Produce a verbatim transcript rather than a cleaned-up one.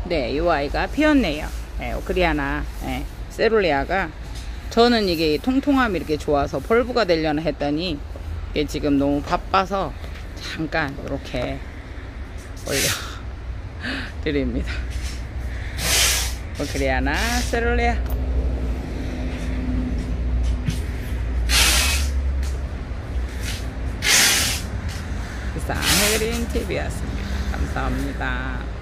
네, 이 아이가 피었네요. 네, 오크리아나 네, 세룰리아가 저는 이게 통통함이 이렇게 좋아서 펄브가 되려나 했더니 이게 지금 너무 바빠서 잠깐 이렇게 올려 드립니다. 오크리아나 세룰리아 이상 해그린 티비였습니다. 감사합니다.